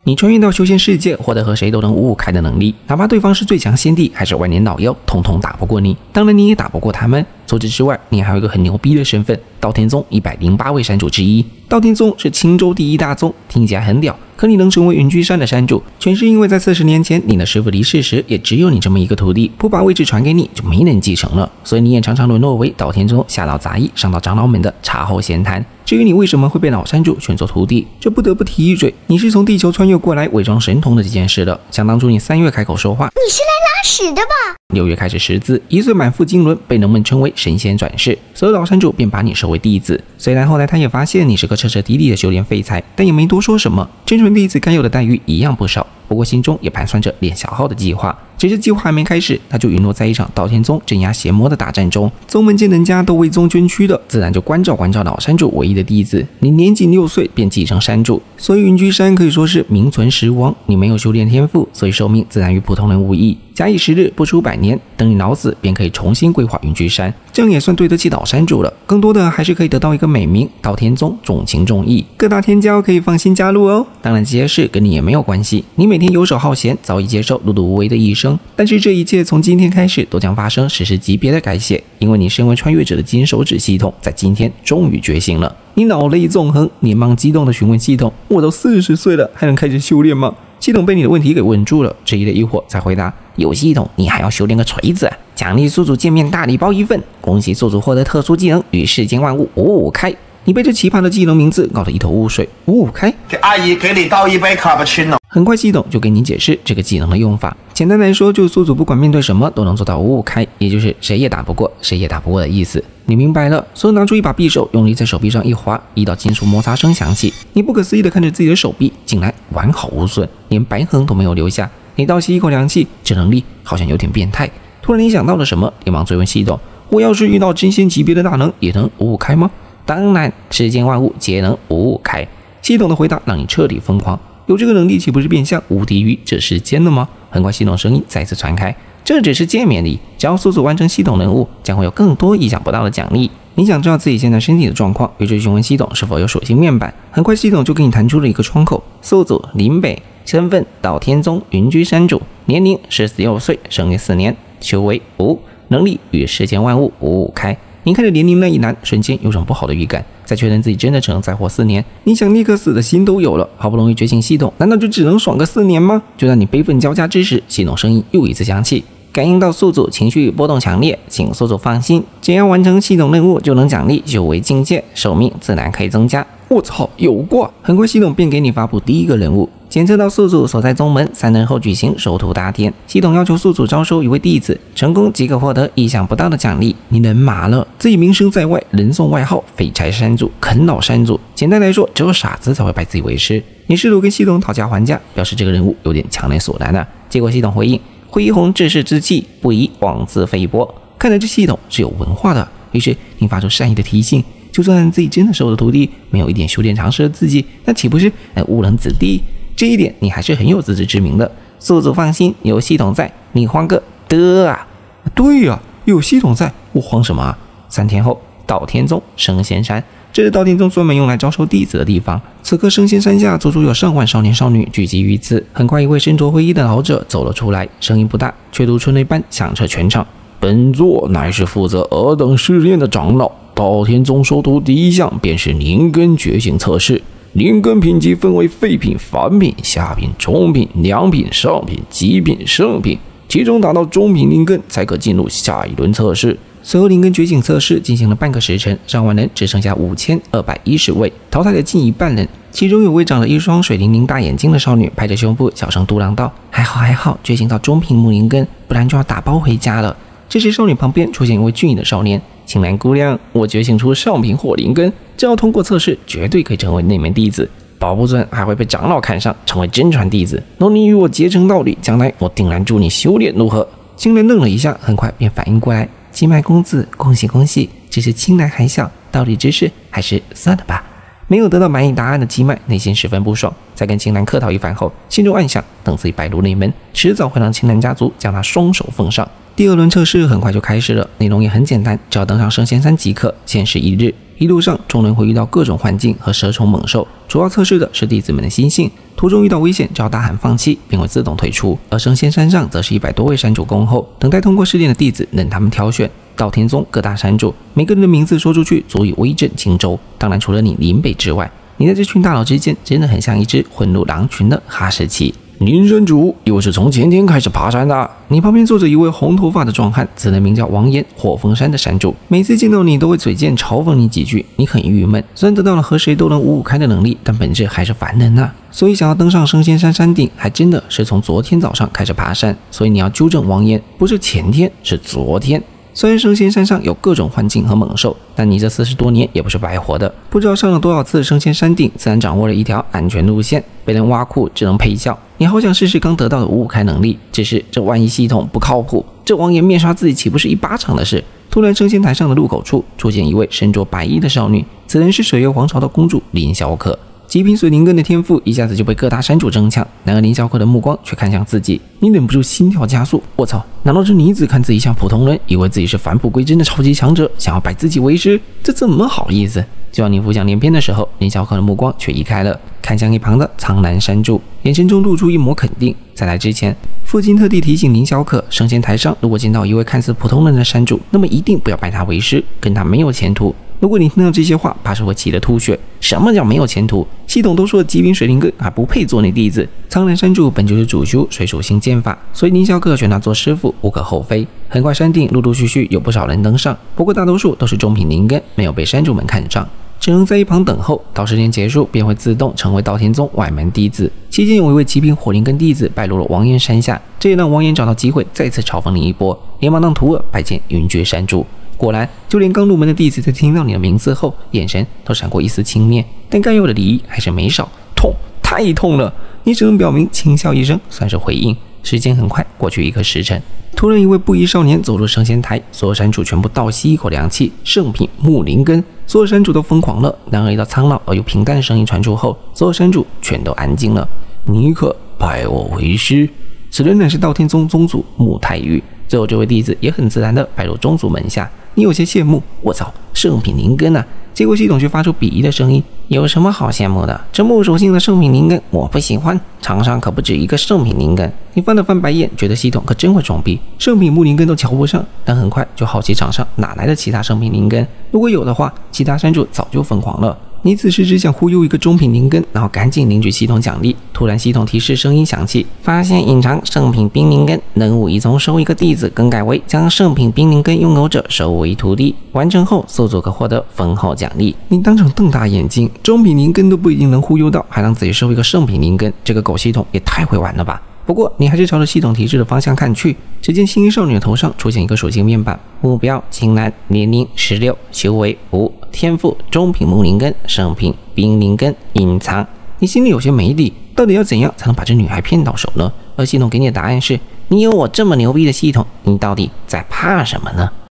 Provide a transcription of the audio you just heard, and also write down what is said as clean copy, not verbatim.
你穿越到修仙世界，获得和谁都能五五开的能力，哪怕对方是最强仙帝还是万年老妖，统统打不过你。当然，你也打不过他们。除此之外，你还有一个很牛逼的身份——道天宗108位山主之一。道天宗是青州第一大宗，听起来很屌，可你能成为云居山的山主，全是因为在40年前你的师傅离世时，也只有你这么一个徒弟，不把位置传给你，就没人继承了。所以你也常常沦落为道天宗下到杂役、上到长老们的茶后闲谈。至于你为什么会被老山主选做徒弟，这不得不提一嘴，你是从地球穿越过来伪装神童的这件事了。想当初你3月开口说话， 你是来拉屎的吧 ？6月开始识字，1岁满腹经纶，被人们称为神仙转世，所以老山主便把你收为弟子。虽然后来他也发现你是个彻彻底底的修炼废材，但也没多说什么，真传弟子该有的待遇一样不少。不过心中也盘算着练小号的计划，只是计划还没开始，他就陨落在一场道天宗镇压邪魔的大战中。宗门见人家都为宗捐躯的，自然就关照老山主唯一的弟子。你年仅6岁便继承山主，所以云居山可以说是名存实亡。你没有修炼天赋，所以寿命自然与普通人无异。假以时日，不出100年，等你老死，便可以重新规划云居山，这样也算对得起老山主了。更多的还是可以得到一个美名——道天宗重情重义。各大天骄可以放心加入哦。当然，这些事跟你也没有关系，你每天游手好闲，早已接受碌碌无为的一生。但是这一切从今天开始都将发生史诗级别的改写，因为你身为穿越者的金手指系统，在今天终于觉醒了。你脑泪纵横，连忙激动地询问系统：“我都40岁了，还能开始修炼吗？”系统被你的问题给问住了，迟疑了一会儿才回答：“有系统，你还要修炼个锤子！奖励宿主见面大礼包1份，恭喜宿主获得特殊技能与世间万物五五开。”你被这奇葩的技能名字搞得一头雾水。五五开， 给阿姨给你倒一杯卡布奇诺。 很快系统就给你解释这个技能的用法。简单来说，就是宿主不管面对什么都能做到五五开，也就是谁也打不过，谁也打不过的意思。你明白了？所以拿出一把匕首，用力在手臂上一划，一道金属摩擦声响起。你不可思议地看着自己的手臂，竟然完好无损，连白痕都没有留下。你倒吸一口凉气，这能力好像有点变态。突然你想到了什么，连忙追问系统：“我要是遇到真仙级别的大能，也能五五开吗？”当然，世间万物皆能五五开。系统的回答让你彻底疯狂，有这个能力岂不是变相无敌于这世间了吗？很快系统声音再次传开，这只是见面礼，只要宿主完成系统任务，将会有更多意想不到的奖励。你想知道自己现在身体的状况，于是询问系统是否有属性面板。很快系统就给你弹出了一个窗口：宿主林北，身份道天宗云居山主，年龄46岁，生月4年，修为5，能力与世间万物五五开。你看着年龄那一栏，瞬间有种不好的预感。在确认自己真的只能再活4年，你想立刻死的心都有了。好不容易觉醒系统，难道就只能爽个4年吗？就在你悲愤交加之时，系统声音又一次响起：感应到宿主情绪波动强烈，请宿主放心，只要完成系统任务就能奖励修为境界，寿命自然可以增加。我操，有挂！很快系统便给你发布第一个任务：检测到宿主所在宗门3人后举行收徒大典。系统要求宿主招收一位弟子，成功即可获得意想不到的奖励。你人麻了，自己名声在外，人送外号废柴山主、啃老山主。简单来说，只有傻子才会拜自己为师。你试图跟系统讨价还价，表示这个任务有点强人所难啊。结果系统回应：恢弘治世之气，不宜妄自菲薄。看来这系统是有文化的，于是你发出善意的提醒：就算自己真的是我的徒弟，没有一点修炼常识的自己，那岂不是误人子弟？这一点你还是很有自知之明的。宿主放心，有系统在，你慌个的啊！对呀，有系统在，我慌什么啊？3天后，道天宗升仙山，这是道天宗专门用来招收弟子的地方。此刻升仙山下足足有上万少年少女聚集于此。很快，一位身着灰衣的老者走了出来，声音不大，却如春雷般响彻全场。本座乃是负责尔等试炼的长老，道天宗收徒第一项便是灵根觉醒测试。灵根品级分为废品、凡品、下品、中品、良品、上品、极品、圣品，其中达到中品灵根才可进入下一轮测试。随后灵根觉醒测试进行了半个时辰，上万人只剩下5210位，淘汰了近一半人。其中有位长着一双水灵灵大眼睛的少女，拍着胸部小声嘟囔道：“还好还好，觉醒到中品木灵根，不然就要打包回家了。”这时少女旁边出现一位俊逸的少年：“青兰姑娘，我觉醒出上品火灵根，只要通过测试，绝对可以成为内门弟子，保不准还会被长老看上，成为真传弟子。若你与我结成道侣，将来我定然助你修炼，如何？”青兰愣了一下，很快便反应过来：“鸡麦公子，恭喜恭喜！只是青兰还小，道理之事还是算了吧。”没有得到满意答案的鸡麦内心十分不爽，在跟青兰客套一番后，心中暗想：等自己拜入内门，迟早会让青兰家族将他双手奉上。第2轮测试很快就开始了，内容也很简单，只要登上升仙山即可。限时1日， 一路上众人会遇到各种环境和蛇虫猛兽，主要测试的是弟子们的心性。途中遇到危险，只要大喊放弃，便会自动退出。而升仙山上则是100多位山主恭候，等待通过试炼的弟子任他们挑选。道天宗各大山主，每个人的名字说出去，足以威震青州。当然，除了你林北之外，你在这群大佬之间，真的很像一只混入狼群的哈士奇。林山主，我是从前天开始爬山的。你旁边坐着一位红头发的壮汉，此人名叫王岩，火凤山的山主。每次见到你都会嘴贱嘲讽你几句，你很郁闷。虽然得到了和谁都能五五开的能力，但本质还是凡人啊。所以想要登上升仙山山顶，还真的是从昨天早上开始爬山。所以你要纠正王岩，不是前天，是昨天。虽然升仙山上有各种环境和猛兽，但你这40多年也不是白活的。不知道上了多少次升仙山顶，自然掌握了一条安全路线。被人挖苦只能陪笑。你好想试试刚得到的五五开能力，只是这万一系统不靠谱，这王岩面杀自己岂不是一巴掌的事？突然升仙台上的入口处出现一位身着白衣的少女，此人是水月皇朝的公主林小可。极品水灵根的天赋一下子就被各大山主争抢，然而林小可的目光却看向自己，你忍不住心跳加速。我操，难道这女子看自己像普通人，以为自己是返璞归真的超级强者，想要拜自己为师？这怎么好意思？就要你浮想联翩的时候，林小可的目光却移开了，看向一旁的苍蓝山主，眼神中露出一抹肯定。在来之前，父亲特地提醒林小可，升仙台上如果见到一位看似普通人的山主，那么一定不要拜他为师，跟他没有前途。如果你听到这些话，怕是会气得吐血。什么叫没有前途？系统都说了极品水灵根还不配做你弟子。苍蓝山主本就是主修水属性剑法，所以林小可选他做师傅无可厚非。很快山顶陆陆续续有不少人登上，不过大多数都是中品灵根，没有被山主们看上，只能在一旁等候，到时间结束便会自动成为道天宗外门弟子。期间有一位极品火灵根弟子败落了王岩山下，这也让王岩找到机会再次嘲讽你一波，连忙让徒儿拜见云绝山主。果然，就连刚入门的弟子在听到你的名字后，眼神都闪过一丝轻蔑，但该有的礼仪还是没少。痛，太痛了！你只能表明轻笑一声，算是回应。时间很快过去1个时辰，突然一位布衣少年走入升仙台，所有山主全部倒吸一口凉气。圣品木灵根，所有山主都疯狂了。然而一道苍老而又平淡的声音传出后，所有山主全都安静了。你可拜我为师？此人乃是道天宗宗主穆太玉。最后这位弟子也很自然地拜入宗主门下。你有些羡慕，我操，圣品灵根啊！结果系统却发出鄙夷的声音：有什么好羡慕的？这木属性的圣品灵根我不喜欢，场上可不止一个圣品灵根。你翻了翻白眼，觉得系统可真会装逼，圣品木灵根都瞧不上，但很快就好奇场上哪来的其他圣品灵根，如果有的话，其他山主早就疯狂了。你此时只想忽悠一个中品灵根，然后赶紧领取系统奖励。突然系统提示声音响起，发现隐藏圣品冰灵根，任务已从收一个弟子更改为将圣品冰灵根拥有者收为徒弟，完成后宿主可获得丰厚奖励。你当场瞪大眼睛，中品灵根都不一定能忽悠到，还让自己收一个圣品灵根，这个狗系统也太会玩了吧！不过你还是朝着系统提示的方向看去，只见青衣少女的头上出现一个属性面板，目标青蓝，年龄16，修为5，天赋中品木灵根，圣品冰灵根，隐藏。你心里有些没底，到底要怎样才能把这女孩骗到手呢？而系统给你的答案是：你有我这么牛逼的系统，你到底在怕什么呢？